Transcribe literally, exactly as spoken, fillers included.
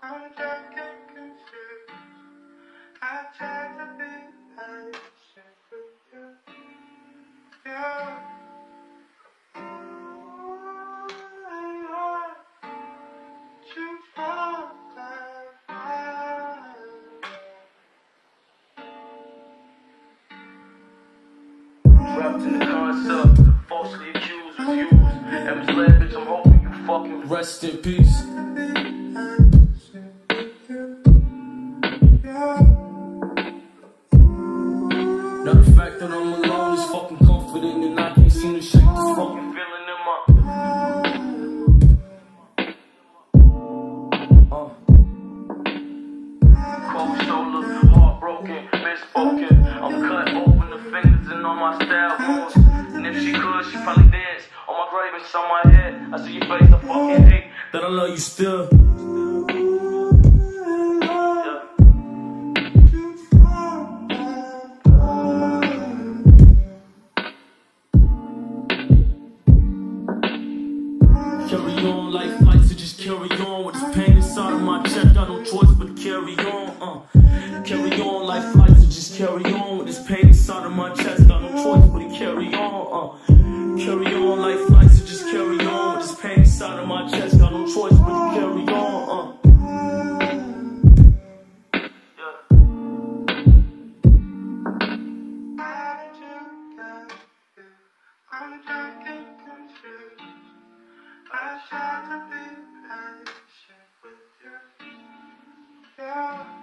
I'm drunk and confused. I tried to be patient with you. Yeah. Ooh, I want you for that fire. Trapped in the concept, falsely accused, was used, and misled, bitch, I'm hoping you fucking rest in peace. Now the fact that I'm alone is fucking confident, and I can't seem to shake this fucking feeling in my uh. Cold shoulder, heartbroken, misspoken. I'm cut open the fingers and on my stab wounds. And if she could, she probably dance on my grave and on my head. I see your face, I fucking hate that I love you still. Carry on, life flights to just carry on with this pain inside of my chest. Got no choice but to carry on. Uh. Carry on, life flights to just carry on with this pain inside of my chest. Got no choice but to carry on. Uh. Carry on, life flights to just carry on with this pain inside of my chest. Got no choice but to carry on. Uh. I'm drunk and confused. I tried to be patient with you. Yeah.